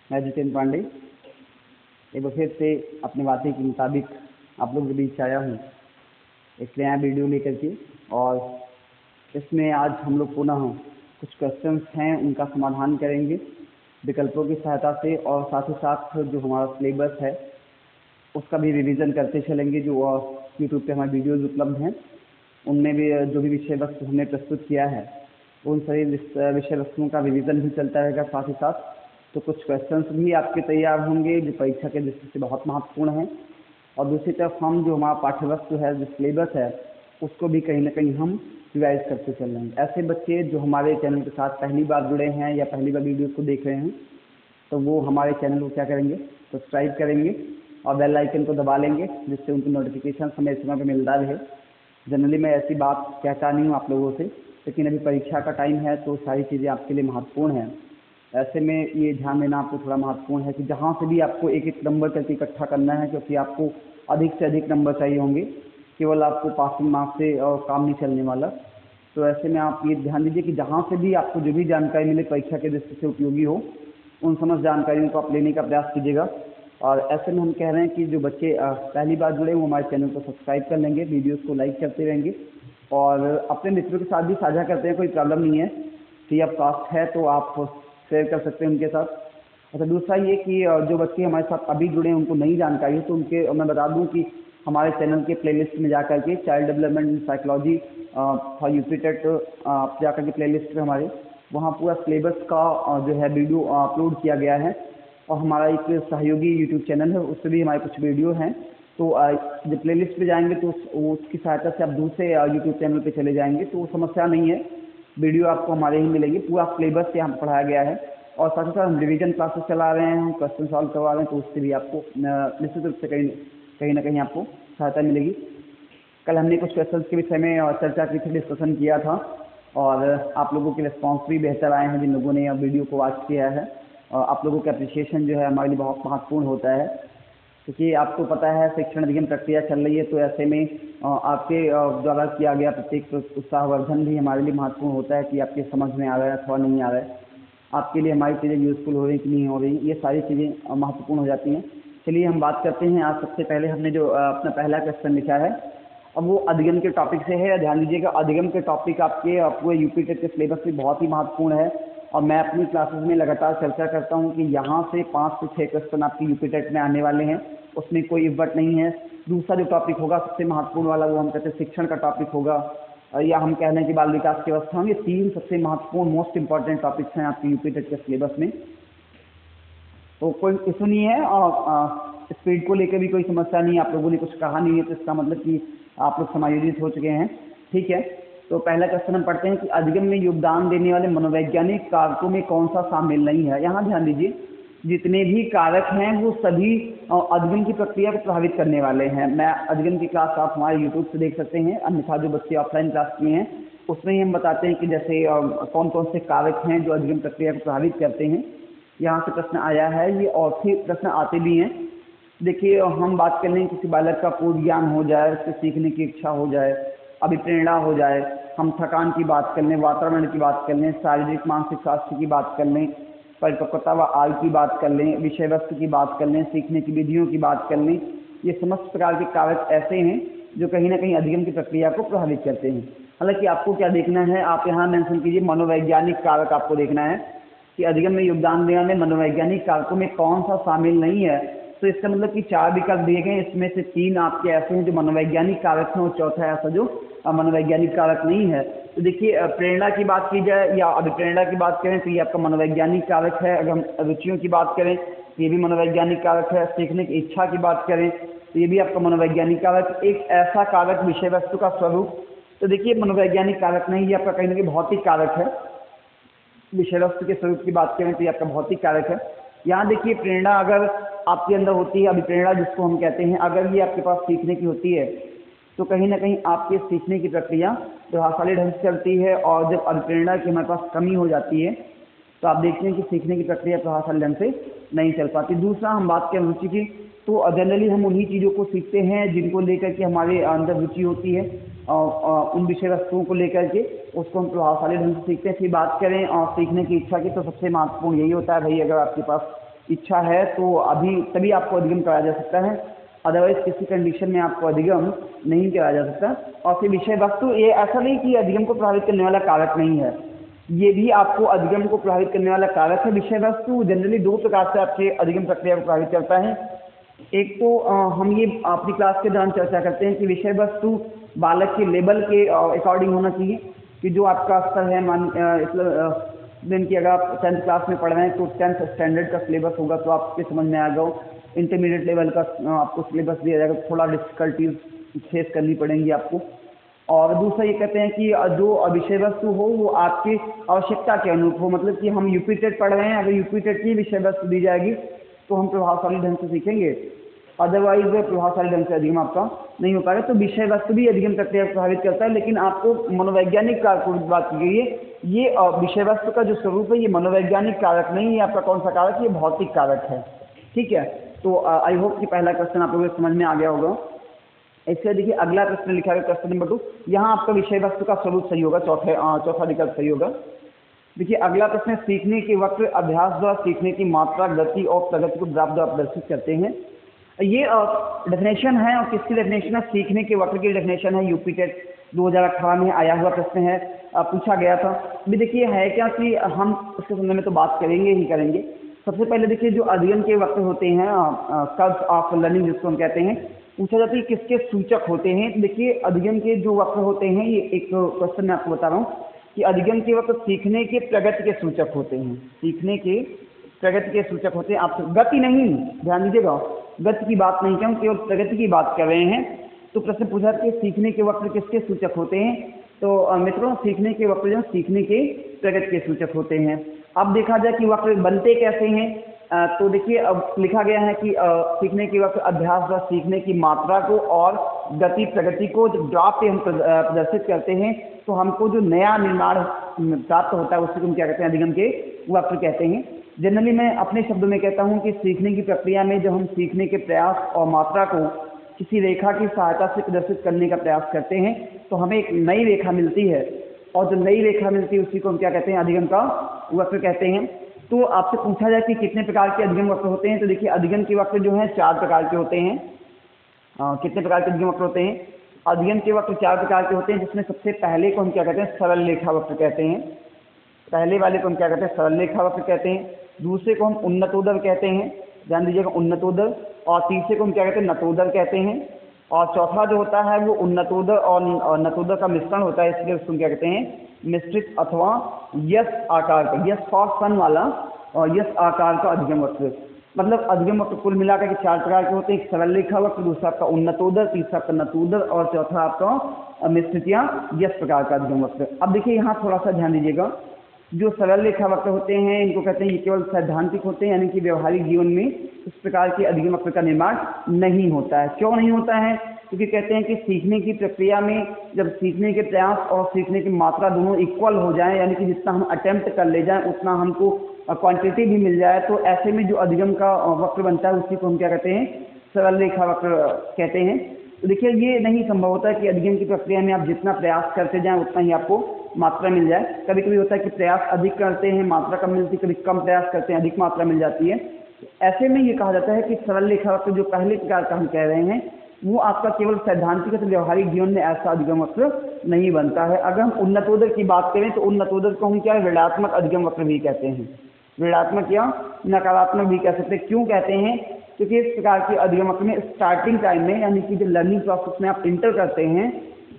मैं जितेंद्र पांडे एक बार फिर से अपने वादे के मुताबिक आप लोगों के बीच आया हूँ एक नया वीडियो लेकर के। और इसमें आज हम लोग पुनः कुछ क्वेश्चंस हैं उनका समाधान करेंगे विकल्पों की सहायता से, और साथ ही साथ जो हमारा सिलेबस है उसका भी रिवीजन करते चलेंगे। जो यूट्यूब पे हमारे वीडियोज़ उपलब्ध हैं उनमें भी जो भी विषय वस्तु हमने प्रस्तुत किया है उन सभी विषय वस्तुओं का रिवीजन भी चलता रहेगा। साथ ही साथ तो कुछ क्वेश्चंस भी आपके तैयार होंगे जो परीक्षा के दृष्टि से बहुत महत्वपूर्ण हैं। और दूसरी तरफ हम जो हमारा पाठ्यवस्तु है, जो सिलेबस है, उसको भी कहीं ना कहीं हम रिवाइज करते चल रहे हैं। ऐसे बच्चे जो हमारे चैनल के साथ पहली बार जुड़े हैं या पहली बार वीडियो को देख रहे हैं तो वो हमारे चैनल को क्या करेंगे, सब्सक्राइब करेंगे और बेल आइकन को दबा लेंगे, जिससे उनकी नोटिफिकेशन समय समय पर मिलता रहे। जनरली मैं ऐसी बात कहता नहीं हूँ आप लोगों से, लेकिन अभी परीक्षा का टाइम है तो सारी चीज़ें आपके लिए महत्वपूर्ण हैं। ऐसे में ये ध्यान देना आपको थोड़ा महत्वपूर्ण है कि जहाँ से भी आपको एक एक नंबर करके इकट्ठा करना है, क्योंकि आपको अधिक से अधिक नंबर चाहिए होंगे, केवल आपको पासिंग मार्क्स से और काम नहीं चलने वाला। तो ऐसे में आप ये ध्यान दीजिए कि जहाँ से भी आपको जो भी जानकारी मिले परीक्षा के दृष्टि से उपयोगी हो, उन समस्त जानकारियों को आप लेने का प्रयास कीजिएगा। और ऐसे में हम कह रहे हैं कि जो बच्चे पहली बार जुड़े वो हमारे चैनल को सब्सक्राइब कर लेंगे, वीडियोज़ को लाइक करते रहेंगे और अपने मित्रों के साथ भी साझा करते हैं, कोई प्रॉब्लम नहीं है। फ्री ऑफ कॉस्ट है तो आप शेयर कर सकते हैं उनके साथ। अच्छा, दूसरा ये कि जो बच्चे हमारे साथ अभी जुड़े हैं उनको नई जानकारी है तो उनके मैं बता दूं कि हमारे चैनल के प्लेलिस्ट में जाकर के child development in psychology for UP TET आप जाकर के प्लेलिस्ट में हमारे वहाँ पूरा सिलेबस का जो है वीडियो अपलोड किया गया है। और हमारा एक सहयोगी यूट्यूब चैनल है, उससे भी हमारे कुछ वीडियो हैं। तो जब प्लेलिस्ट पे जाएंगे तो उसकी सहायता से आप दूसरे यूट्यूब चैनल पे चले जाएंगे तो समस्या नहीं है, वीडियो आपको हमारे ही मिलेगी। पूरा सिलेबस यहाँ पढ़ाया गया है और साथ ही साथ हम रिवीजन क्लासेस चला रहे हैं, हम क्वेश्चन सॉल्व करवा रहे हैं, तो उससे भी आपको निश्चित रूप से कहीं ना कहीं आपको सहायता मिलेगी। कल हमने कुछ क्वेश्चंस के विषय में चर्चा की थी, डिस्कशन किया था और आप लोगों के रिस्पॉन्स भी बेहतर आए हैं जिन लोगों ने वीडियो को वॉच किया है। आप लोगों का अप्रिसिएशन जो है हमारे लिए बहुत महत्वपूर्ण होता है, क्योंकि आपको पता है शिक्षण अधिगम प्रक्रिया चल रही है। तो ऐसे में आपके द्वारा किया गया प्रत्येक उत्साहवर्धन भी हमारे लिए महत्वपूर्ण होता है कि आपके समझ में आ रहा है अथवा नहीं आ रहा है, आपके लिए हमारी चीज़ें यूज़फुल हो रही कि नहीं हो रही, ये सारी चीज़ें महत्वपूर्ण हो जाती हैं। चलिए हम बात करते हैं। आज सबसे पहले हमने जो अपना पहला क्वेश्चन लिखा है अब वो अधिगम के टॉपिक से है। ध्यान दीजिएगा, अधिगम के टॉपिक आपके यूपी टेट के सिलेबस में बहुत ही महत्वपूर्ण है और मैं अपनी क्लासेस में लगातार चर्चा करता हूं कि यहाँ से 5 से 6 क्वेश्चन आपकी यूपी टेट में आने वाले हैं, उसमें कोई इवट नहीं है। दूसरा जो टॉपिक होगा सबसे महत्वपूर्ण वाला, वो हम कहते हैं शिक्षण का टॉपिक होगा, या हम कह लें कि बाल विकास की अवस्था। ये 3 सबसे महत्वपूर्ण मोस्ट इंपॉर्टेंट टॉपिक्स हैं आपके यूपी टेट के सिलेबस में। तो कोई इशू नहीं है और स्पीड को लेकर भी कोई समस्या नहीं है। आप लोगों ने कुछ कहा नहीं है तो इसका मतलब कि आप लोग समायोजित हो चुके हैं, ठीक है। तो पहला क्वेश्चन हम पढ़ते हैं कि अधिगम में योगदान देने वाले मनोवैज्ञानिक कारकों में कौन सा शामिल नहीं है। यहाँ ध्यान दीजिए, जितने भी कारक हैं वो सभी अधिगम की प्रक्रिया को प्रभावित करने वाले हैं। मैं अधिगम की क्लास आप हमारे यूट्यूब से देख सकते हैं, अन्यथा जो बच्चे ऑफलाइन क्लास किए हैं उसमें ही हम बताते हैं कि जैसे कौन कौन से कारक हैं जो अधिगम प्रक्रिया को प्रभावित करते हैं। यहाँ से प्रश्न आया है, ये और भी प्रश्न आते भी हैं। देखिए, हम बात कर लें किसी बालक का पूर्ण ज्ञान हो जाए, उसके सीखने की इच्छा हो जाए, अभिप्रेरणा हो जाए, हम थकान की बात कर लें, वातावरण की बात कर लें, शारीरिक मानसिक स्वास्थ्य की बात कर लें, परिपक्वता व आयु की बात कर लें, विषय वस्तु की बात कर लें, सीखने की विधियों की बात कर लें, ये समस्त प्रकार के कारक ऐसे हैं जो कहीं ना कहीं अधिगम की प्रक्रिया को प्रभावित करते हैं। हालांकि आपको क्या देखना है, आप यहाँ मेंशन कीजिए मनोवैज्ञानिक कारक आपको देखना है कि अधिगम में योगदान देने वाले मनोवैज्ञानिक कारकों में कौन सा शामिल नहीं है। तो इसका मतलब कि 4 विकल्प दिए गए, इसमें से 3 आपके ऐसे हैं जो मनोवैज्ञानिक कारक हैं और चौथा ऐसा जो मनोवैज्ञानिक कारक नहीं है। तो देखिए, प्रेरणा की बात की जाए या अभिप्रेरणा की बात करें तो ये आपका मनोवैज्ञानिक कारक है। अगर हम रुचियों की बात करें तो ये भी मनोवैज्ञानिक कारक है। सीखने की इच्छा की बात करें तो ये भी आपका मनोवैज्ञानिक कारक। एक ऐसा कारक विषय वस्तु का स्वरूप, तो देखिए मनोवैज्ञानिक कारक नहीं, ये आपका कहीं ना कहीं भौतिक कारक है। विषय वस्तु के स्वरूप की बात करें तो ये आपका भौतिक कारक है। यहाँ देखिए, प्रेरणा अगर आपके अंदर होती है, अभिप्रेरणा जिसको हम कहते हैं, अगर ये आपके पास सीखने की होती है तो कहीं ना कहीं आपके सीखने की प्रक्रिया प्रभावशाली ढंग से चलती है। और जब अभिप्रेरणा की हमारे पास कमी हो जाती है तो आप देखते हैं कि सीखने की प्रक्रिया प्रभावशाली ढंग से नहीं चल पाती। दूसरा, हम बात करें रुचि की, तो जनरली हम उन्हीं चीज़ों को सीखते हैं जिनको लेकर के हमारे अंदर रुचि होती है, और उन विषय वस्तुओं को लेकर के उसको हम प्रभावशाली ढंग से सीखते हैं। फिर बात करें और सीखने की इच्छा की, तो सबसे महत्वपूर्ण यही होता है भाई, अगर आपके पास इच्छा है तो अभी तभी आपको अधिगम कराया जा सकता है, अदरवाइज किसी कंडीशन में आपको अधिगम नहीं कराया जा सकता। और फिर विषय वस्तु, ये ऐसा नहीं कि अधिगम को प्रभावित करने वाला कारक नहीं है, ये भी आपको अधिगम को प्रभावित करने वाला कारक है। विषय वस्तु जनरली दो प्रकार से आपके अधिगम प्रक्रिया को प्रभावित करता है। एक तो हम ये अपनी क्लास के दौरान चर्चा करते हैं कि विषय वस्तु बालक के लेवल के अकॉर्डिंग होना चाहिए, कि जो आपका स्तर है, मान दिन की अगर आप 10th क्लास में पढ़ रहे हैं तो 10th स्टैंडर्ड का सिलेबस होगा तो आपके समझ में आ जाओ। इंटरमीडिएट लेवल का आपको सिलेबस दिया जाएगा, थोड़ा डिफिकल्टीज फेस करनी पड़ेंगी आपको। और दूसरा ये कहते हैं कि जो विषय वस्तु हो वो आपकी आवश्यकता के अनुरूप हो, मतलब कि हम यूपी टेट पढ़ रहे हैं, अगर यूपी टेट की विषय वस्तु दी जाएगी तो हम प्रभावशाली ढंग से सीखेंगे, अदरवाइज प्रभावशाली ढंग से अधिगम आपका नहीं हो पाएगा। तो विषय वस्तु भी अधिगम प्रक्रिया को प्रभावित करता है, लेकिन आपको मनोवैज्ञानिक कारक की बात की गई है। ये विषय वस्तु का जो स्वरूप है ये मनोवैज्ञानिक कारक नहीं है, आपका कौन सा कारक, ये भौतिक कारक है। ठीक है, तो आई होप कि पहला क्वेश्चन आप लोगों को समझ में आ गया होगा। इससे देखिए अगला प्रश्न लिखा है क्वेश्चन नंबर 2, यहाँ आपका विषय वस्तु का स्वरूप सही होगा, चौथा विकल्प सही होगा। देखिए अगला प्रश्न, सीखने के वक्त अभ्यास द्वारा सीखने की मात्रा, गति और प्रगति को ग्राफ द्वारा प्रदर्शित करते हैं। ये डेफिनेशन है, और किसकी डेफिनेशन है, सीखने के वक्त की डेफिनेशन है, यूपी टेट 2018 में आया हुआ प्रश्न है, पूछा गया था। अभी देखिए है क्या कि हम इसके संबंध में तो बात करेंगे ही करेंगे। सबसे पहले देखिए जो अध्ययन के वक्त होते हैं, कर्व्स ऑफ लर्निंग जिसको हम कहते हैं, पूछा जाता है किसके सूचक होते हैं। तो देखिए अध्ययन के जो वक्त होते हैं, ये एक क्वेश्चन मैं आपको बता रहा हूँ कि अध्ययन के वक्त सीखने के प्रगति के सूचक होते हैं, सीखने के प्रगति के सूचक होते हैं। आप गति नहीं, ध्यान दीजिएगा, गति की बात नहीं करूँ, केवल प्रगति की बात कर रहे हैं। तो प्रश्न पूछा कि सीखने के वक्त किसके सूचक होते हैं, तो मित्रों सीखने के वक्त जो सीखने के प्रगति के सूचक होते हैं। अब देखा जाए कि वक्त बनते कैसे हैं, तो देखिए अब लिखा गया है कि सीखने के वक्त अभ्यास व सीखने की मात्रा को और गति प्रगति को जब ग्राफ पे हम प्रदर्शित करते हैं तो हमको जो नया निर्माण प्राप्त होता है उसको हम क्या कहते हैं, अधिगम के वक्त कहते हैं। जनरली मैं अपने शब्दों में कहता हूं कि सीखने की प्रक्रिया में जब हम सीखने के प्रयास और मात्रा को किसी रेखा की सहायता से प्रदर्शित करने का प्रयास करते हैं तो हमें एक नई रेखा मिलती है, और जो नई रेखा मिलती है उसी को हम क्या कहते हैं, अधिगम का वक्र कहते हैं। तो आपसे पूछा जाए कि कितने प्रकार के अधिगम वक्र होते हैं, तो देखिए अधिगम के वक्र जो हैं 4 प्रकार के होते हैं। कितने प्रकार के अधिगम वक्र होते हैं, अधिगम के वक्र 4 प्रकार के होते हैं, जिसमें सबसे पहले को हम क्या कहते हैं, सरल रेखा वक्र कहते हैं। पहले वाले को हम क्या कहते हैं, सरल रेखा वक्र कहते हैं। दूसरे को हम उन्नतोदर कहते हैं, ध्यान दीजिएगा, उन्नतोदर। और तीसरे को हम क्या कहते हैं, नतोदर कहते हैं। और चौथा जो होता है वो उन्नतोदर और नतोदर का मिश्रण होता है, इसलिए उसको क्या कहते हैं, मिश्रित अथवा यस आकार का, यस फॉर सन वाला और यस आकार का अधिगम वक्र। मतलब अधिगम वक्र कुल मिलाकर के 4 प्रकार के होते हैं, एक सरल रेखा वक्र, दूसरा आपका उन्नतोदर, तीसरा आपका नतोदर और चौथा आपका मिश्रित या यस प्रकार का अधिगम वक्र। अब देखिए यहाँ थोड़ा सा ध्यान दीजिएगा, जो सरल रेखा वक्र होते हैं इनको कहते हैं ये केवल सैद्धांतिक होते हैं, यानी कि व्यवहारिक जीवन में इस प्रकार के अधिगम वक्र का निर्माण नहीं होता है। क्यों नहीं होता है, क्योंकि कहते हैं कि सीखने की प्रक्रिया में जब सीखने के प्रयास और सीखने की मात्रा दोनों इक्वल हो जाएं, यानी कि जितना हम अटेम्प्ट कर ले जाएं उतना हमको क्वांटिटी भी मिल जाए, तो ऐसे में जो अधिगम का वक्र बनता है उसी को हम क्या कहते हैं, सरल रेखा वक्र कहते हैं। तो देखिए ये नहीं संभव होता है कि अधिगम की प्रक्रिया में आप जितना प्रयास करते जाएं उतना ही आपको मात्रा मिल जाए। कभी कभी होता है कि प्रयास अधिक करते हैं मात्रा कम मिलती है, कभी कम प्रयास करते हैं अधिक मात्रा मिल जाती है। ऐसे में ये कहा जाता है कि सरल रेखा वक्र जो पहले प्रकार का हम कह रहे हैं वो आपका केवल सैद्धांतिक तो व्यवहारिक जीवन में ऐसा अधिगम वक्र नहीं बनता है। अगर हम उन्नतोदर की बात करें तो उन्नतोदर को हम क्या ऋणात्मक अधिगम वक्र भी कहते हैं, ऋणात्मक या नकारात्मक भी कह सकते हैं। क्यों कहते हैं, क्योंकि इस प्रकार के अधिगम वक्र में स्टार्टिंग टाइम में, यानी कि जब लर्निंग प्रोसेस में आप इंटर करते हैं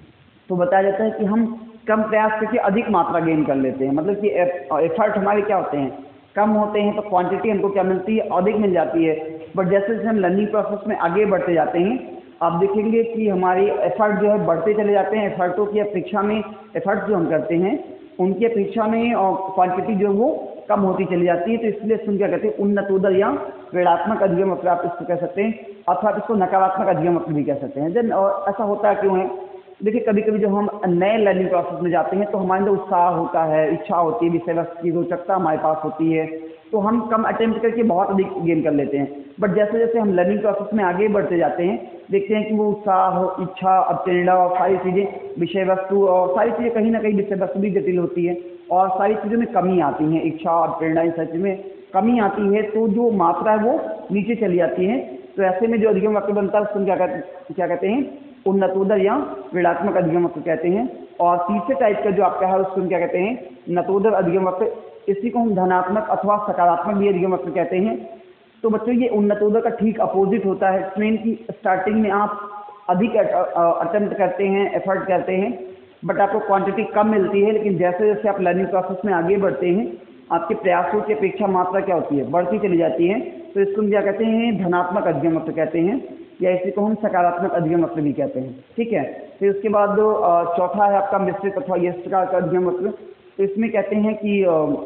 तो बताया जाता है कि हम कम प्रयास करके अधिक मात्रा गेन कर लेते हैं। मतलब कि एफर्ट हमारे क्या होते हैं, कम होते हैं, तो क्वांटिटी हमको क्या मिलती है, अधिक मिल जाती है। बट जैसे जैसे हम लर्निंग प्रोसेस में आगे बढ़ते जाते हैं आप देखेंगे कि हमारी एफर्ट जो है बढ़ते चले जाते हैं। एफर्टों की अपेक्षा में, एफर्ट जो हम करते हैं उनकी अपेक्षा में और क्वांटिटी जो है वो कम होती चली जाती है। तो इसलिए इसको क्या कहते हैं, उन्नतोदर या ऋणात्मक अधिगम वक्र आप इसको कह सकते हैं, अथवा इसको नकारात्मक अधिगम वक्र भी कह सकते हैं। जब ऐसा होता है क्यों है, देखिए कभी कभी जब हम नए लर्निंग प्रोसेस में जाते हैं तो हमारे अंदर उत्साह होता है, इच्छा होती है, विषय वस्तु की रोचकता हमारे पास होती है, तो हम कम अटेम्प्ट करके बहुत अधिक गेन कर लेते हैं। बट जैसे जैसे हम लर्निंग प्रोसेस में आगे बढ़ते जाते हैं देखते हैं कि वो उत्साह, इच्छा, प्रेरणा और सारी चीज़ें, विषय वस्तु और सारी चीज़ें कहीं ना कहीं विषय वस्तु भी जटिल होती है और सारी चीज़ों में कमी आती है, इच्छा और प्रेरणा इन सारी चीज़ों में कमी आती है, तो जो मात्रा है वो नीचे चली जाती है। तो ऐसे में जो अधिगम वक्र बनता है उसको क्या कहते हैं, उन्नतोदर या ऋणात्मक अधिगम वक्र कहते हैं। और तीसरे टाइप का जो आपका है उसको हम क्या कहते हैं, नतोदर अधिगम वक्र। इसी को हम धनात्मक अथवा सकारात्मक भी अधिगम वक्र कहते हैं। तो बच्चों ये उन्नतोदर का ठीक अपोजिट होता है। ट्रेन की स्टार्टिंग में आप अधिक अटेम्प्ट करते हैं, एफर्ट करते हैं, बट आपको क्वांटिटी कम मिलती है, लेकिन जैसे जैसे आप लर्निंग प्रोसेस में आगे बढ़ते हैं आपके प्रयासों की अपेक्षा मात्रा क्या होती है, बढ़ती चली जाती है। तो इसको हम क्या कहते हैं, धनात्मक अधिगम वक्र कहते हैं, या इसी को हम सकारात्मक अधिगम वक्र भी कहते हैं। ठीक है। फिर उसके बाद चौथा है आपका मिश्रित अथवा यश प्रकार का अधिगम वक्र। तो इसमें कहते हैं कि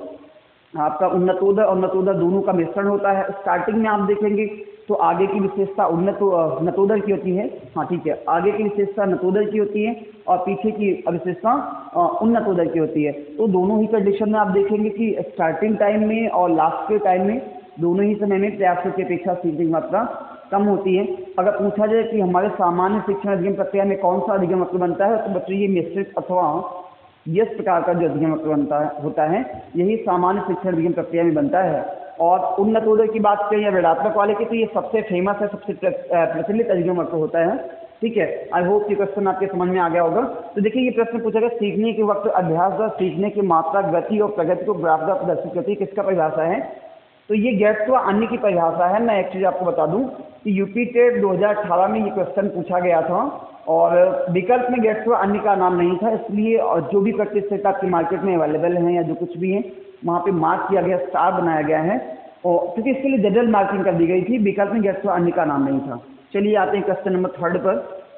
आपका उन्नतोदर और नतोदर दोनों का मिश्रण होता है। स्टार्टिंग में आप देखेंगे तो आगे की विशेषता नतोदर की होती है, हाँ ठीक है, आगे की विशेषता नतोदर की होती है और पीछे की विशेषता उन्नतोदर की होती है। तो दोनों ही कंडीशन में आप देखेंगे कि स्टार्टिंग टाइम में और लास्ट के टाइम में दोनों ही समय में प्रयासों की अपेक्षा सीखने की मात्रा कम होती है। अगर पूछा जाए कि हमारे सामान्य शिक्षण अधिगम प्रक्रिया में कौन सा अधिगम वक्र बनता है, तो बच्चों ये मिश्रित अथवा यश प्रकार का जो अधिगम वक्र होता है यही सामान्य शिक्षण अधिगम प्रक्रिया में बनता है। और उन्नतोदय की बात करें या ऋणात्मक वाले की, तो ये सबसे फेमस है, सबसे प्रचलित अधिगम वक्र होता है। ठीक है। आई होप ये क्वेश्चन आपके समझ में आ गया होगा। तो देखिए ये प्रश्न पूछा गया, सीखने के वक्त अभ्यास द्वारा सीखने की मात्रा, गति और प्रगति को ग्राफ द्वारा प्रदर्शित करती है, किसका परिभाषा है? तो ये गैट्स व अन्य की परिभाषा है। मैं एक चीज़ आपको बता दूं कि यूपी टेट 2018 में ये क्वेश्चन पूछा गया था और विकल्प में गैट्स व अन्य का नाम नहीं था, इसलिए जो भी प्रैक्टिस सेट आपकी मार्केट में अवेलेबल हैं या जो कुछ भी है वहाँ पे मार्क किया गया, स्टार बनाया गया है, और क्योंकि इसके लिए जनरल मार्किंग कर दी गई थी, विकल्प में गैट्स व अन्य का नाम नहीं था। चलिए आते हैं क्वेश्चन नंबर 3 पर।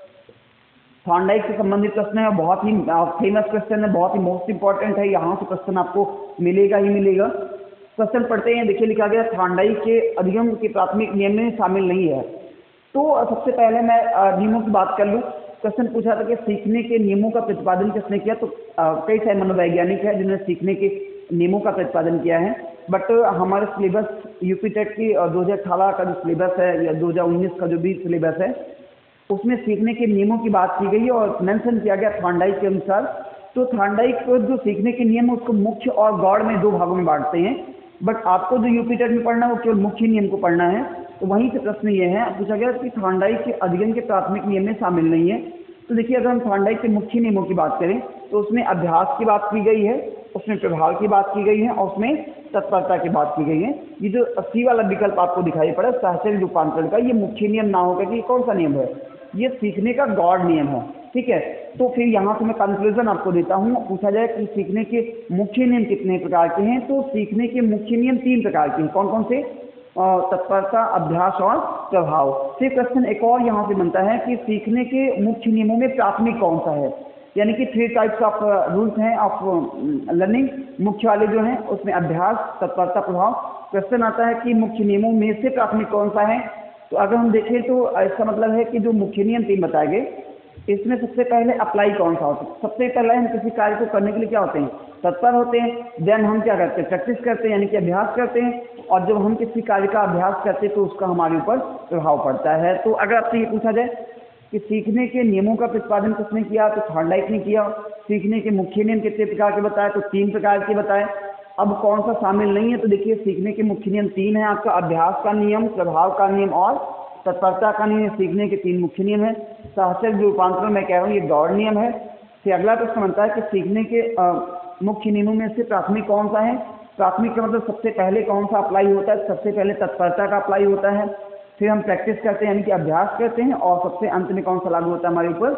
थॉर्नडाइक से संबंधित प्रश्न है, बहुत ही फेमस क्वेश्चन है, बहुत ही मोस्ट इंपॉर्टेंट है, यहाँ से क्वेश्चन आपको मिलेगा ही मिलेगा। क्वेश्चन पढ़ते हैं। देखिए लिखा गया, थॉर्नडाइक के अधिगम के प्राथमिक नियम में शामिल नहीं है। तो सबसे पहले मैं नियमों की बात कर लूँ। क्वेश्चन पूछा था कि सीखने के नियमों का प्रतिपादन किसने किया, तो कई सारे मनोवैज्ञानिक हैं जिन्होंने सीखने के नियमों का प्रतिपादन किया है, बट हमारे सिलेबस यूपी टेट की 2018 का जो सिलेबस है या 2019 का जो भी सिलेबस है उसमें सीखने के नियमों की बात की गई है और मेंशन किया गया थॉर्नडाइक के अनुसार। तो थॉर्नडाइक जो सीखने के नियम है उसको मुख्य और गौड़ में 2 भागों में बांटते हैं, बट आपको जो यूपी टेट में पढ़ना है वो केवल मुख्य नियम को पढ़ना है। तो वहीं से प्रश्न ये है, पूछा गया कि थॉर्नडाइक के अधिगम के प्राथमिक नियम में शामिल नहीं है। तो देखिए अगर हम थॉर्नडाइक के मुख्य नियमों की बात करें तो उसमें अभ्यास की बात की गई है, उसमें प्रभाव की बात की गई है और उसमें तत्परता की बात की गई है। ये जो सी वाला विकल्प आपको दिखाई पड़ा साहचर्य रूपांतरण का, ये मुख्य नियम ना होकर कि कौन सा नियम है, ये सीखने का गौड़ नियम है। ठीक है। तो फिर यहाँ से मैं कंक्लूजन आपको देता हूँ। पूछा जाए कि सीखने के मुख्य नियम कितने प्रकार के हैं, तो सीखने के मुख्य नियम 3 प्रकार के हैं। कौन कौन से? तत्परता, अभ्यास और प्रभाव। फिर क्वेश्चन एक और यहाँ से बनता है कि सीखने के मुख्य नियमों में प्राथमिक कौन सा है, यानी कि 3 टाइप्स ऑफ रूल्स हैं ऑफ लर्निंग। मुख्य वाले जो हैं उसमें अभ्यास, तत्परता, प्रभाव। क्वेश्चन आता है कि मुख्य नियमों में से प्राथमिक कौन सा है। तो अगर हम देखें तो इसका मतलब है कि जो मुख्य नियम 3 बताए गए इसमें सबसे पहले अप्लाई कौन सा होता है? सबसे पहले हम किसी कार्य को करने के लिए क्या होते हैं? तत्पर होते हैं। देन हम क्या करते हैं? प्रैक्टिस करते हैं, यानी कि अभ्यास करते हैं। और जब हम किसी कार्य का अभ्यास करते हैं तो उसका हमारे ऊपर प्रभाव पड़ता है। तो अगर आपसे ये पूछा जाए कि सीखने के नियमों का प्रतिपादन किसने किया, तो थॉर्नडाइक ने किया। सीखने के मुख्य नियम कितने प्रकार के बताए, तो 3 प्रकार के बताए। अब कौन सा शामिल नहीं है, तो देखिए सीखने के मुख्य नियम 3 है आपका, अभ्यास का नियम, प्रभाव का नियम और तत्परता का नियम। सीखने के 3 मुख्य नियम है। साहचर्य रूपांतरण मैं कह रहा हूँ ये गौड़ नियम है। फिर अगला प्रश्न बनता है कि सीखने के मुख्य नियमों में से प्राथमिक कौन सा है। प्राथमिक का मतलब सबसे पहले कौन सा अप्लाई होता है, सबसे पहले तत्परता का अप्लाई होता है, फिर हम प्रैक्टिस करते हैं यानी कि अभ्यास करते हैं, और सबसे अंत में कौन सा लागू होता है हमारे ऊपर,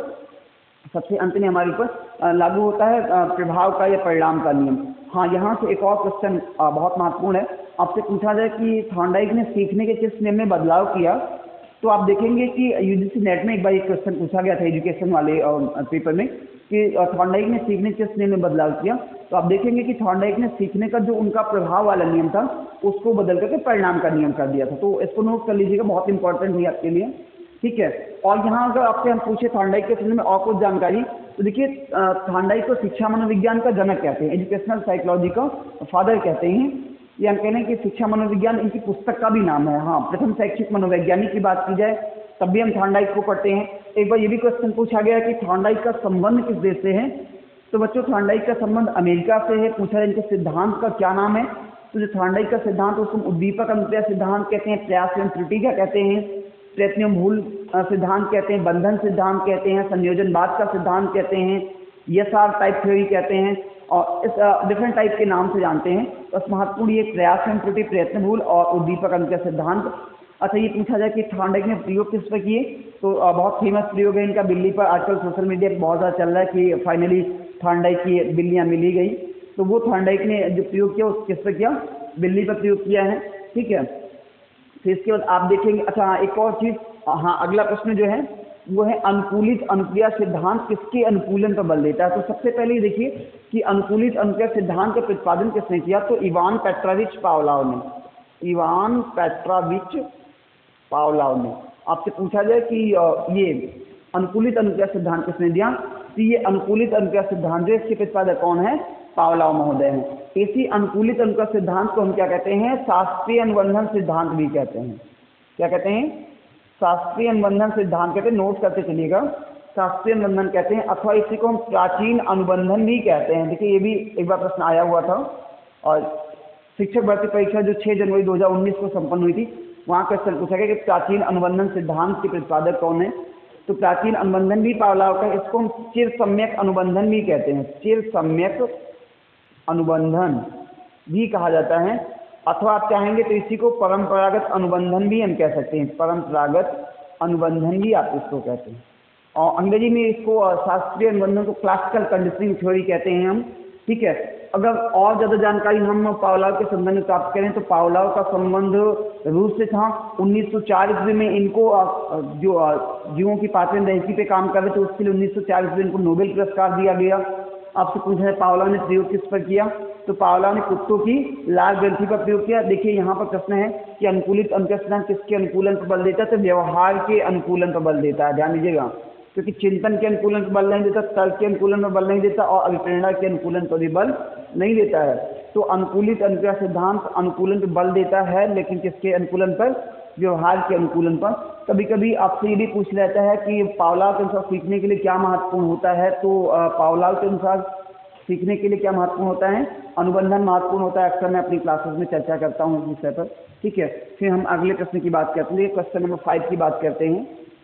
सबसे अंत में हमारे ऊपर लागू होता है प्रभाव का या परिणाम का नियम। हाँ, यहाँ से एक और क्वेश्चन बहुत महत्वपूर्ण है। आपसे पूछा जाए कि थॉर्नडाइक ने सीखने के किस नियम में बदलाव किया, तो आप देखेंगे कि यूजीसी नेट में एक बार एक क्वेश्चन पूछा गया था एजुकेशन वाले पेपर में कि थॉर्नडाइक ने सीखने के किस नियम में बदलाव किया। तो आप देखेंगे कि थॉर्नडाइक ने सीखने का जो उनका प्रभाव वाला नियम था उसको बदल करके परिणाम का नियम कर दिया था। तो इसको नोट कर लीजिएगा, बहुत इंपॉर्टेंट है आपके लिए। ठीक है। और यहाँ अगर आपसे हम पूछे थॉर्नडाइक के संबंध में और कुछ जानकारी, तो देखिए थॉर्नडाइक को शिक्षा मनोविज्ञान का जनक कहते हैं, एजुकेशनल साइकोलॉजी का फादर कहते हैं। ये हम कह रहे हैं कि शिक्षा मनोविज्ञान इनकी पुस्तक का भी नाम है। हाँ, प्रथम शैक्षिक मनोवैज्ञानिक की बात की जाए तब भी हम थॉर्नडाइक को पढ़ते हैं। एक बार ये भी क्वेश्चन पूछा गया कि थॉर्नडाइक का संबंध किस देश से है, तो बच्चों थॉर्नडाइक का संबंध अमेरिका से है। पूछा इनके सिद्धांत का क्या नाम है, तो जो थॉर्नडाइक का सिद्धांत उसको उद्दीपक अनुक्रिया सिद्धांत कहते हैं, प्रयास एवं त्रुटि का कहते हैं, प्रयत्न एवं भूल सिद्धांत कहते हैं, बंधन सिद्धांत कहते हैं, संयोजनवाद का सिद्धांत कहते हैं, ESR टाइप थ्योरी कहते हैं, और इस डिफरेंट टाइप के नाम से जानते हैं। बस महत्वपूर्ण ये प्रयास एवं त्रुटि, प्रयत्न भूल और उद्दीपक अनुक्रिया सिद्धांत। अच्छा, ये पूछा जाए कि थॉर्नडाइक ने प्रयोग किस पर किए, तो बहुत फेमस प्रयोग है इनका बिल्ली पर। आजकल सोशल मीडिया पर बहुत ज़्यादा चल रहा है कि फाइनली थॉर्नडाइक की बिल्लियाँ मिली गई। तो वो थॉर्नडाइक ने जो प्रयोग किया वो किस पर किया, बिल्ली पर प्रयोग किया है। ठीक है, फिर इसके बाद आप देखेंगे। अच्छा, एक और चीज़, हाँ अगला प्रश्न जो है वो है अनुकूलित अनुक्रिया सिद्धांत किसके अनुकूलन पर बल देता है। तो सबसे पहले ये देखिए कि अनुकूलित अनुक्रिया सिद्धांत का प्रतिपादन किसने किया, तो इवान पेट्रोविच पावलोव ने। इवान पेट्रोविच पावलोव ने। आपसे पूछा जाए कि ये अनुकूलित अनुक्रिया सिद्धांत किसने दिया, तो ये अनुकूलित अनुक्रिया सिद्धांत जो इसके प्रतिपादक कौन है, पावलोव महोदय हैं। इसी अनुकूलित अनुक्रिया सिद्धांत को हम क्या कहते हैं, शास्त्रीय अनुबंधन सिद्धांत भी कहते हैं। क्या कहते हैं, शास्त्रीय अनुबंधन सिद्धांत कहते हैं। नोट करते चलिएगा, शास्त्रीय अनुबंधन कहते हैं, अथवा इसी को हम प्राचीन अनुबंधन भी कहते हैं। देखिए ये भी एक बार प्रश्न आया हुआ था, और शिक्षक भर्ती परीक्षा जो 6 जनवरी 2019 को संपन्न हुई थी, वहाँ क्वेश्चन पूछा गया कि प्राचीन अनुबंधन सिद्धांत के प्रतिपादक कौन है। तो प्राचीन अनुबंधन भी पावलोव का, इसको हम चिर सम्यक अनुबंधन भी कहते हैं। चिर सम्यक अनुबंधन भी कहा जाता है, अथवा आप चाहेंगे तो इसी को परंपरागत अनुबंधन भी हम कह सकते हैं। परंपरागत अनुबंधन भी आप इसको कहते हैं, और अंग्रेजी में इसको शास्त्रीय अनुबंधन को क्लासिकल कंडीशनिंग थ्योरी कहते हैं हम। ठीक है, अगर और ज़्यादा जानकारी हम पावलोव के संबंध में प्राप्त करें तो पावलोव का संबंध रूस से था। 1904 ईस्वी में इनको जो जीवों की पाचन रहिकी पे काम कर रहे थे उसके लिए 1904 ईस्वी में इनको नोबेल पुरस्कार दिया गया। आपसे पूछा है पावलोव ने प्रयोग किस पर किया, तो पावलोव ने कुत्तों की लाल ग्रंथि पर प्रयोग किया। देखिए यहाँ पर प्रश्न है कि अनुकूलित अनुक्रिया सिद्धांत किसके अनुकूलन पर बल देता है, तो व्यवहार के अनुकूलन पर बल देता है। ध्यान दीजिएगा, क्योंकि चिंतन के अनुकूलन पर बल नहीं देता, तर्क के अनुकूलन पर बल नहीं देता, और अभिप्रेरणा के अनुकूलन पर भी बल नहीं देता है। तो अनुकूलित अनुक्रिया सिद्धांत अनुकूलन पर बल देता है, लेकिन किसके अनुकूलन पर, व्यवहार के अनुकूलन पर। कभी कभी आपसे ये भी पूछ लेता है कि पावलोव के अनुसार सीखने के लिए क्या महत्वपूर्ण होता है, तो पावलोव के अनुसार सीखने के लिए क्या महत्वपूर्ण होता है, अनुबंधन महत्वपूर्ण होता है। अक्सर मैं अपनी क्लासेस में चर्चा करता हूँ इस विषय पर। ठीक है, फिर हम अगले प्रश्न की बात करते हैं, क्वेश्चन नंबर 5 की बात करते हैं।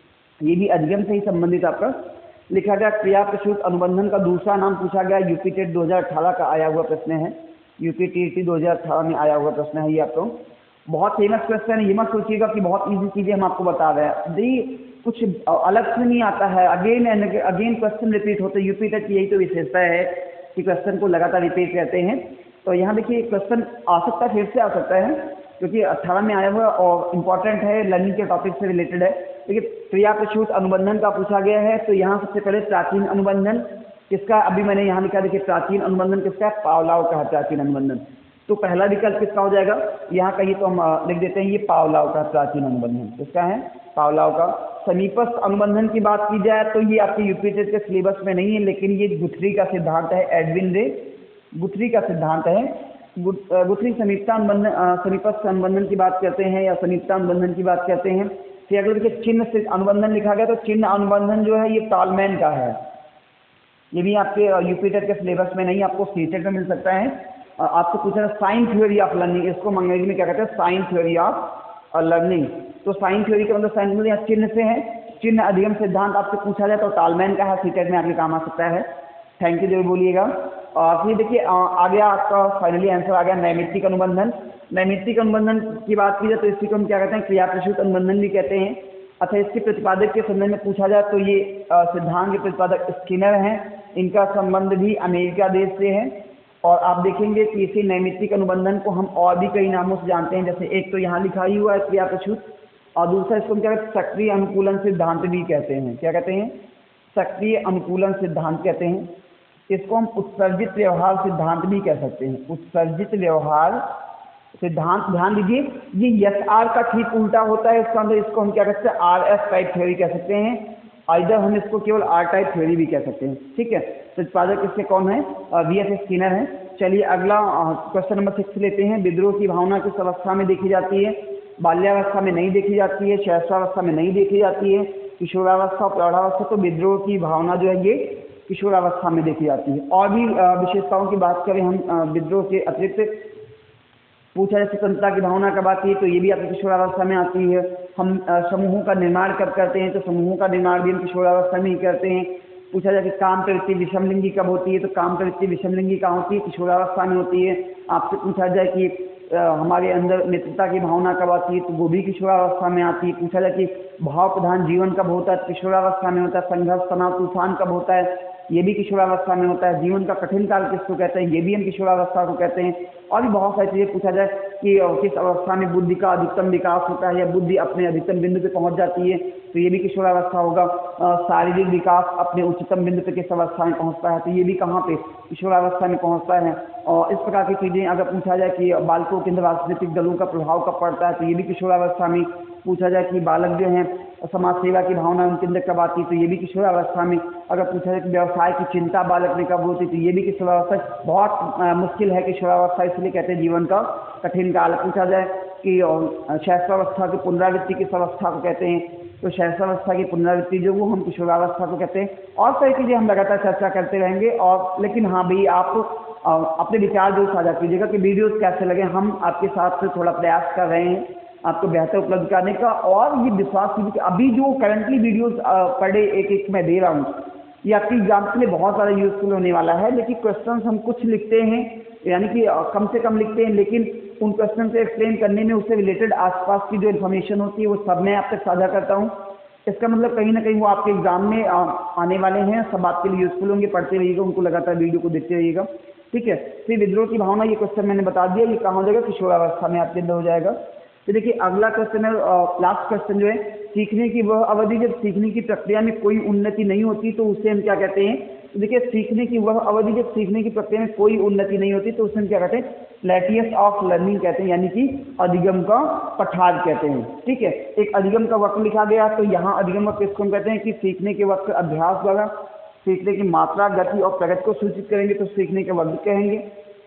ये भी अधिगम से ही संबंधित आपका लिखा गया क्रिया प्रसूत अनुबंधन का दूसरा नाम पूछा गया। यूपी टेट 2018 का आया हुआ प्रश्न है, यूपी टीटी 2018 में आया हुआ प्रश्न है। ये आपको बहुत फेमस क्वेश्चन है, ये मत सोचिएगा कि बहुत इजी चीज़ें हम आपको बता रहे हैं। दी कुछ अलग से नहीं आता है, again and again question repeat होते हैं। यूपी टेट की यही तो विशेषता है कि क्वेश्चन को लगातार रिपीट करते हैं। तो यहाँ देखिए क्वेश्चन आ सकता है, फिर से आ सकता है, क्योंकि 18 में आया हुआ और इम्पॉर्टेंट है, लर्निंग के टॉपिक से रिलेटेड है। देखिए क्रिया प्रसूत अनुबंधन का पूछा गया है, तो यहाँ सबसे पहले प्राचीन अनुबंधन किसका, अभी मैंने यहाँ लिखा, देखिए प्राचीन अनुबंधन किसका है, पावलोव का है प्राचीन अनुबंधन। तो पहला विकल्प किसका हो जाएगा, यहाँ कहिए तो हम लिख देते हैं ये पावलोव का प्राचीन अनुबंधन। किसका है, पावलोव का। समीपस्थ अनुबंधन की बात की जाए तो ये आपके यूपी टेट के सिलेबस में नहीं है, लेकिन ये गुथरी का सिद्धांत है, एडविन रे गुथरी का सिद्धांत है। गुथरी समीपता अनुबंधन, समीपस्थ अनुबंधन की बात करते हैं या समीपता अनुबंधन की बात करते हैं। फिर अगर देखिए चिन्ह से अनुबंधन लिखा गया, तो चिन्ह अनुबंधन जो है ये टॉलमैन का है। ये भी आपके यूपी टेट के सिलेबस में नहीं, आपको सीटेट में मिल सकता है। आपसे पूछा है साइन थ्योरी ऑफ लर्निंग, इसको अंग्रेजी में क्या कहते हैं, साइन थ्योरी ऑफ लर्निंग। तो साइन थ्योरी का मतलब साइन मतलब यहाँ चिन्ह से है, चिन्ह अधिगम सिद्धांत आपसे पूछा जाए तो टॉलमैन का है, सीटेट में आपके काम आ सकता है। थैंक यू जो बोलिएगा। और फिर देखिए आ गया आपका फाइनली आंसर आ गया नैमित्तिक अनुबंधन। नैमित्तिक अनुबंधन की बात की जाए तो इसी को हम क्या कहते हैं, क्रिया प्रसूत अनुबंधन भी कहते हैं। अच्छा, इसके प्रतिपादक के संबंध में पूछा जाए तो ये सिद्धांत के प्रतिपादक स्किनर हैं, इनका संबंध भी अमेरिका देश से है। और आप देखेंगे कि इसी नैमित्तिक अनुबंधन को हम और भी कई नामों से जानते हैं, जैसे एक तो यहाँ लिखा ही हुआ है क्रिया प्रसूत, और दूसरा इसको हम क्या कहते हैं, सक्रिय अनुकूलन सिद्धांत भी कहते हैं। क्या कहते हैं, सक्रिय अनुकूलन सिद्धांत कहते हैं। इसको हम उत्सर्जित व्यवहार सिद्धांत भी कह सकते हैं, उत्सर्जित व्यवहार सिद्धांत। ध्यान दीजिए ये SR का ठीक उल्टा होता है, इसका मतलब इसको हम क्या कहते हैं, RS टाइप थ्योरी कह सकते हैं, इधर हम इसको केवल R टाइप थ्योरी भी कह सकते हैं। ठीक है, तो उत्पादक इसके कौन है, VS स्किनर है। चलिए अगला क्वेश्चन नंबर 6 लेते हैं। विद्रोह की भावना किस अवस्था में देखी जाती है, बाल्यावस्था में नहीं देखी जाती है, शैशवावस्था में नहीं देखी जाती है, किशोरावस्था और प्रौढ़ावस्था। तो विद्रोह की भावना जो है ये किशोरावस्था में देखी जाती है। और भी विशेषताओं की बात करें हम विद्रोह के अतिरिक्त, पूछा जाए स्वतंत्रता की भावना कब आती है, तो ये भी आपकी किशोरावस्था में आती है। हम समूहों का निर्माण कब करते हैं, तो समूहों का निर्माण भी हम किशोरावस्था में ही करते हैं। पूछा जाए कि काम प्रवृत्ति विषमलिंगी कब होती है, तो काम प्रवृत्ति विषमलिंगी कहाँ होती है, किशोरावस्था में होती है। आपसे पूछा जाए कि हमारे अंदर मित्रता की भावना कब आती है, तो वो भी किशोरावस्था में आती है। पूछा जाए कि भाव प्रधान जीवन कब होता है, तो किशोरावस्था में होता है। संघर्ष तनाव तूफान कब होता है, ये भी किशोरावस्था में होता है। जीवन का कठिन काल किसको कहते हैं, ये भी हम किशोरावस्था को कहते हैं। और भी बहुत सारी चीज़ें पूछा जाए कि किस अवस्था में बुद्धि का अधिकतम विकास होता है या बुद्धि अपने अधिकतम बिंदु पे पहुंच जाती है, तो ये भी किशोरावस्था होगा। शारीरिक विकास अपने उच्चतम बिंदु पे किस अवस्था में पहुंचता है, तो ये भी कहाँ पे, किशोरावस्था में पहुंचता है। और इस प्रकार की चीज़ें अगर पूछा जाए कि बालकों के अंदर राजनीतिक दलों का प्रभाव कब पड़ता है, तो ये भी किशोरावस्था में। पूछा जाए कि बालक जो हैं समाज सेवा की भावना उनके अंदर कब आती है, तो ये भी किशोरावस्था में। अगर पूछा जाए कि व्यवसाय की चिंता बालक में कब होती है, तो ये भी किशोरावस्था। बहुत मुश्किल है किशोरावस्था, इसलिए कहते हैं जीवन का कठिन काल। पूछा जाए कि शैशवावस्था की पुनरावृत्ति किस अवस्था को कहते हैं, तो शैशवावस्था की पुनरावृत्ति जो वो हम किशोरावस्था को कहते हैं। और सारी चीज़ें हम लगातार चर्चा करते रहेंगे। और लेकिन हाँ भाई, आप अपने विचार जो साझा कीजिएगा कि वीडियोस कैसे लगे। हम आपके साथ से थोड़ा प्रयास कर रहे हैं आपको बेहतर उपलब्ध करने का। और ये विश्वास कीजिए कि अभी जो करंटली वीडियोस पर डे एक मैं दे रहा हूँ, ये आपकी एग्जाम के लिए बहुत ज़्यादा यूजफुल होने वाला है। लेकिन क्वेश्चन हम कुछ लिखते हैं, यानी कि कम से कम लिखते हैं, लेकिन उन क्वेश्चन से एक्सप्लेन करने में उससे रिलेटेड आसपास की जो इन्फॉर्मेशन होती है वो सब मैं आप तक साझा करता हूँ। इसका मतलब कहीं ना कहीं वो आपके एग्जाम में आने वाले हैं, सब आपके लिए यूजफुल होंगे। पढ़ते रहिएगा, उनको लगातार वीडियो को देखते रहिएगा, ठीक है। फिर विद्रोह की भावना, ये क्वेश्चन मैंने बता दिया, ये कहाँ हो जाएगा, किशोरावस्था में आपके अंदर हो जाएगा। तो देखिए अगला क्वेश्चन है, लास्ट क्वेश्चन जो है, सीखने की वह अवधि जब सीखने की प्रक्रिया में कोई उन्नति नहीं होती तो उसे हम क्या कहते हैं। तो देखिए सीखने की वह अवधि जब सीखने की प्रक्रिया में कोई उन्नति नहीं होती तो उसे हम क्या कहते हैं, प्लेटियस ऑफ लर्निंग कहते हैं, यानी कि अधिगम का पठार कहते हैं, ठीक है। एक अधिगम का वक्त लिखा गया, तो यहाँ अधिगम वक्त किसको हम कहते हैं कि सीखने के वक्त अभ्यास द्वारा सीखने की मात्रा, गति और प्रगति को सूचित करेंगे तो सीखने के वक्त कहेंगे।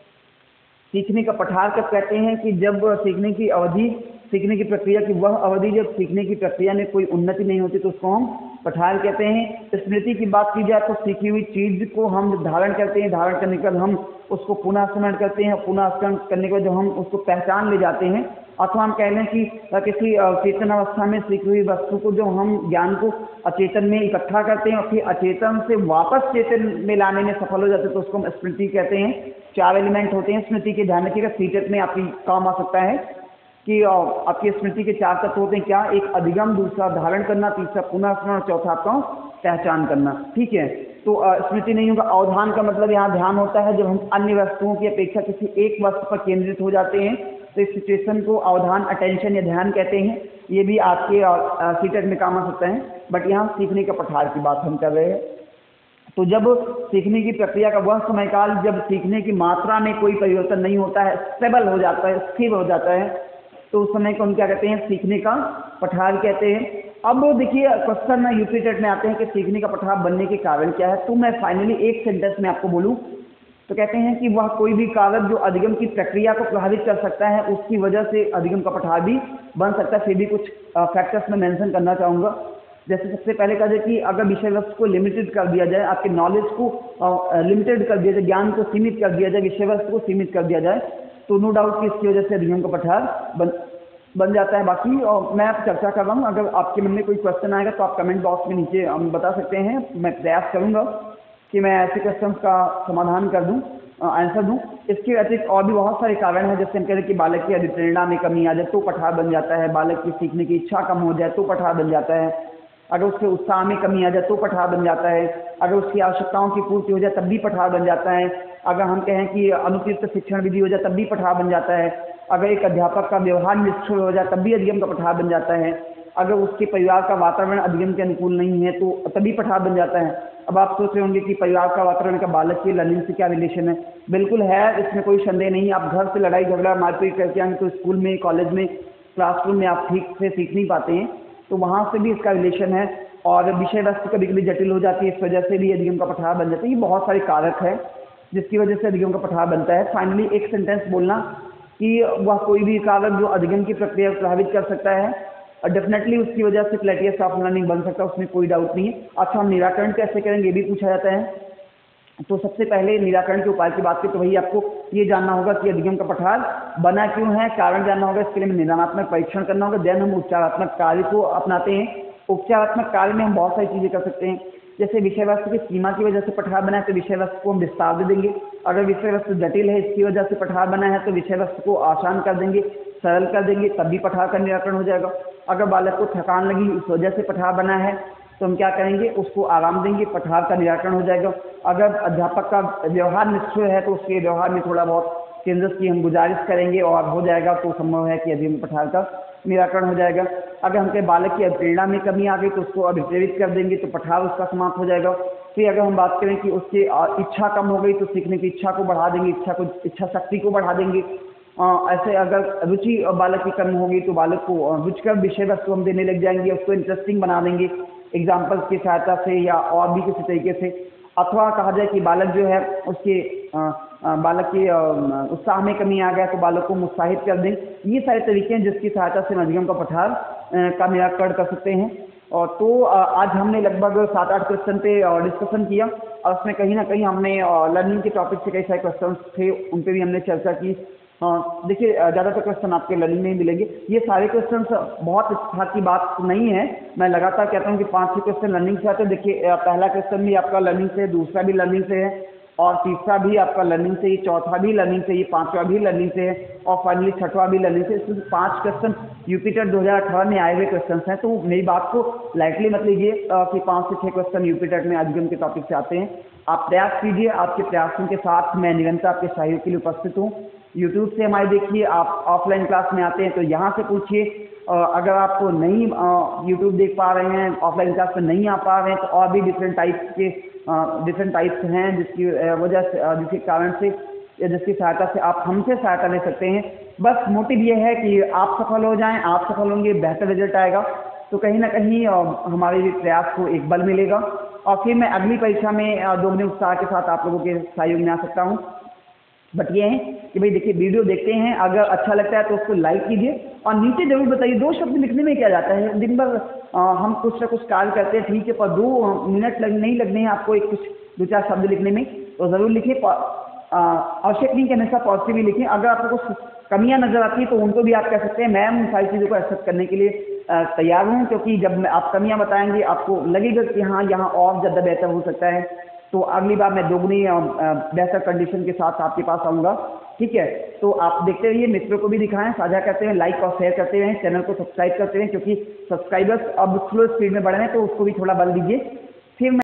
सीखने का पठार कब कहते हैं कि जब सीखने की अवधि, सीखने की प्रक्रिया की वह अवधि जब सीखने की प्रक्रिया में कोई उन्नति नहीं होती तो उसको हम पठार कहते हैं। स्मृति की बात की जाए तो सीखी हुई चीज को हम धारण करते हैं, धारण करने के बाद हम उसको पुनः स्मरण करते हैं, पुनः स्मरण करने के बाद जब हम उसको पहचान ले जाते हैं, अथवा हम कह लें कि किसी चेतन अवस्था में सीखी हुई वस्तु को जो हम ज्ञान को अचेतन में इकट्ठा करते हैं और फिर अचेतन से वापस चेतन में लाने में सफल हो जाते हैं तो उसको हम स्मृति कहते हैं। 4 एलिमेंट होते हैं स्मृति के, ध्यान रखिएगा, सीटेट में आपकी काम आ सकता है कि आपकी स्मृति के 4 तत्व होते हैं क्या, एक अधिगम, दूसरा धारण करना, तीसरा पुनः स्मरण, चौथा आपका पहचान करना, ठीक है। तो स्मृति नहीं होगा। अवधान का मतलब यहाँ ध्यान होता है, जब हम अन्य वस्तुओं की अपेक्षा किसी एक वस्तु पर केंद्रित हो जाते हैं तो इस सिचुएशन को अवधान, अटेंशन या ध्यान कहते हैं। ये भी आपके सीटेट में काम आ सकता है, बट यहाँ सीखने का पठार की बात हम कर रहे हैं। तो जब सीखने की प्रक्रिया का वह समय काल जब सीखने की मात्रा में कोई परिवर्तन नहीं होता है, स्टेबल हो जाता है, स्थिर हो जाता है, तो उस समय को हम क्या कहते हैं, सीखने का पठार कहते हैं। अब देखिए क्वेश्चन यूपी टेट में आते हैं कि सीखने का पठार बनने के कारण क्या है। तो मैं फाइनली एक सेंटेंस में आपको बोलूं तो कहते हैं कि वह कोई भी कारक जो अधिगम की प्रक्रिया को प्रभावित कर सकता है उसकी वजह से अधिगम का पठार भी बन सकता है। फिर भी कुछ फैक्टर्स में मेंशन करना चाहूँगा। जैसे सबसे पहले कहा जाए कि अगर विषय वस्तु को लिमिटेड कर दिया जाए, आपके नॉलेज को लिमिटेड कर दिया जाए, ज्ञान को सीमित कर दिया जाए, विषय वस्तु को सीमित कर दिया जाए, तो नो डाउट कि इसकी वजह से अधिगम का पठार बन जाता है। बाकी मैं आप चर्चा कर रहा हूँ, अगर आपके मन में कोई क्वेश्चन आएगा तो आप कमेंट बॉक्स में नीचे बता सकते हैं। मैं प्रयास करूँगा कि मैं ऐसे क्वेश्चन का समाधान कर दूँ, आंसर दूँ। इसके अतिरिक्त और भी बहुत सारे कारण हैं, जैसे हम कह रहे हैं कि बालक की अधिप्रेरणा में कमी आ जाए तो पठार बन जाता है, बालक की सीखने की इच्छा कम हो जाए तो पठार बन जाता है, अगर उसके उत्साह में कमी आ जाए तो पठार बन जाता है, अगर उसकी आवश्यकताओं की पूर्ति हो जाए तब भी पठार बन जाता है, अगर हम कहें कि अनुपयुक्त शिक्षण विधि हो जाए तब भी पठार बन जाता है, अगर एक अध्यापक का व्यवहार निष्ठुर हो जाए तब भी अधिगम का पठार बन जाता है, अगर उसके परिवार का वातावरण अधिगम के अनुकूल नहीं है तो तभी पठार बन जाता है। अब आप सोच रहे होंगे कि परिवार का वातावरण का बालक की लर्निंग से क्या रिलेशन है। बिल्कुल है, इसमें कोई संदेह नहीं। आप घर से लड़ाई झगड़ा मारपीट करके आएंगे तो स्कूल में, कॉलेज में, क्लासरूम में आप ठीक से सीख नहीं पाते हैं, तो वहाँ से भी इसका रिलेशन है। और विषय वस्तु कभी कभी जटिल हो जाती है, इस वजह से भी अधिगम का पठार बन जाता है। ये बहुत सारे कारक है जिसकी वजह से अधिगम का पठार बनता है। फाइनली एक सेंटेंस बोलना कि वह कोई भी कारक जो अधिगम की प्रक्रिया को प्रभावित कर सकता है और डेफिनेटली उसकी वजह से प्लेटियस ऑफ लर्निंग बन सकता है, उसमें कोई डाउट नहीं है। अच्छा, हम निराकरण कैसे करेंगे ये भी पूछा जाता है। तो सबसे पहले निराकरण के उपाय की बात करें तो वही आपको ये जानना होगा कि अधिगम का पठार बना क्यों है, कारण जानना होगा, इसके लिए निदानात्मक परीक्षण करना होगा। देन हम उपचारात्मक कार्य को अपनाते हैं। उपचारात्मक कार्य में हम बहुत सारी चीजें कर सकते हैं, जैसे विषय वस्तु की सीमा की वजह से पठार बना है तो विषय वस्तु को हम विस्तार दे देंगे। अगर विषय वस्तु जटिल है इसकी वजह से पठार बना है तो विषय वस्तु को आसान कर देंगे, सरल कर देंगे, तब भी पठार का निराकरण हो जाएगा। अगर बालक को थकान लगी इस वजह से पठार बना है तो हम क्या करेंगे, उसको आराम देंगे, पठार का निराकरण हो जाएगा। अगर अध्यापक का व्यवहार निष्ठुर है तो उसके व्यवहार में थोड़ा बहुत चेंजेस की हम गुजारिश करेंगे और हो जाएगा तो संभव है कि अधिगम पठार का निराकरण हो जाएगा। अगर हमके बालक की प्रेरणा में कमी आ गई तो उसको अभिप्रेरित कर देंगे तो पठार उसका समाप्त हो जाएगा। फिर अगर हम बात करें कि उसकी इच्छा कम हो गई तो सीखने की इच्छा को बढ़ा देंगे, इच्छा शक्ति को बढ़ा देंगे। ऐसे अगर रुचि बालक की कम होगी तो बालक को रुचिकर विषय वस्तु हम देने लग जाएंगे, उसको इंटरेस्टिंग बना देंगे एग्जाम्पल्स की सहायता से या और भी किसी तरीके से। अथवा कहा जाए कि बालक जो है उसके बालक के उत्साह में कमी आ गया तो बालक को उत्साहित कर दें। ये सारे तरीके हैं जिसकी सहायता से अधिगम का पठार का निराकरण कर सकते हैं। और तो आज हमने लगभग 7-8 क्वेश्चन पे डिस्कशन किया और उसमें कहीं ना कहीं हमने लर्निंग के टॉपिक से कई सारे क्वेश्चन थे उन पे भी हमने चर्चा की। देखिए ज़्यादातर क्वेश्चन आपके लर्निंग में ही मिलेंगे। ये सारे क्वेश्चन बहुत इच्छा की बात नहीं है, मैं लगातार कहता हूँ कि 5-6 क्वेश्चन लर्निंग से आते हैं। देखिए पहला क्वेश्चन भी आपका लर्निंग से, दूसरा भी लर्निंग से है और तीसरा भी आपका लर्निंग से ही, चौथा भी लर्निंग से ही, पांचवा भी लर्निंग से है और फाइनली छठवां भी लर्निंग से। इसमें 5 क्वेश्चन यूपीटेट 2018 में आए हुए क्वेश्चन हैं, तो मेरी बात को लाइटली मत लीजिए कि 5 से 6 क्वेश्चन यूपीटेट में अधिगम के टॉपिक से आते हैं। आप प्रयास कीजिए, आपके प्रयासों के साथ मैं निरंतर आपके सहयोग के लिए उपस्थित हूँ। यूट्यूब से हमारे देखिए, आप ऑफलाइन क्लास में आते हैं तो यहाँ से पूछिए। अगर आप नहीं यूट्यूब देख पा रहे हैं, ऑफलाइन क्लास में नहीं आ पा रहे हैं, तो और भी डिफरेंट टाइप्स हैं जिसकी वजह से, जिसके कारण से या जिसकी सहायता से आप हमसे सहायता ले सकते हैं। बस मोटिव ये है कि आप सफल हो जाएं, आप सफल होंगे, बेहतर रिजल्ट आएगा तो कहीं ना कहीं हमारे प्रयास को एक बल मिलेगा और फिर मैं अगली परीक्षा में दोगुने उत्साह के साथ आप लोगों के सहयोग में आ सकता हूँ। बट ये है कि भाई देखिए, वीडियो देखते हैं, अगर अच्छा लगता है तो उसको लाइक कीजिए और नीचे जरूर बताइए। 2 शब्द लिखने में क्या जाता है, दिन भर हम कुछ ना कुछ कार्य करते हैं, ठीक है, पर 2 मिनट नहीं लगने हैं आपको एक कुछ 2-4 शब्द लिखने में, तो ज़रूर लिखिए। आवश्यक नहीं कि हमेशा पॉजिटिव ही लिखें। अगर आपको कुछ कमियां नजर आती है तो उनको भी आप कह सकते हैं। मैं उन सारी चीज़ों को एक्सेप्ट करने के लिए तैयार हूँ, क्योंकि जब आप कमियां बताएंगे आपको लगेगा कि हाँ यहाँ और ज़्यादा बेहतर हो सकता है, तो अगली बार मैं दोगुनी बेहतर कंडीशन के साथ आपके पास आऊँगा। ठीक है, तो आप देखते रहिए, मित्रों को भी दिखाएं, साझा करते हैं, लाइक और शेयर करते रहें, चैनल को सब्सक्राइब करते रहें, क्योंकि सब्सक्राइबर्स अब स्लो स्पीड में बढ़ रहे हैं तो उसको भी थोड़ा बल दीजिए।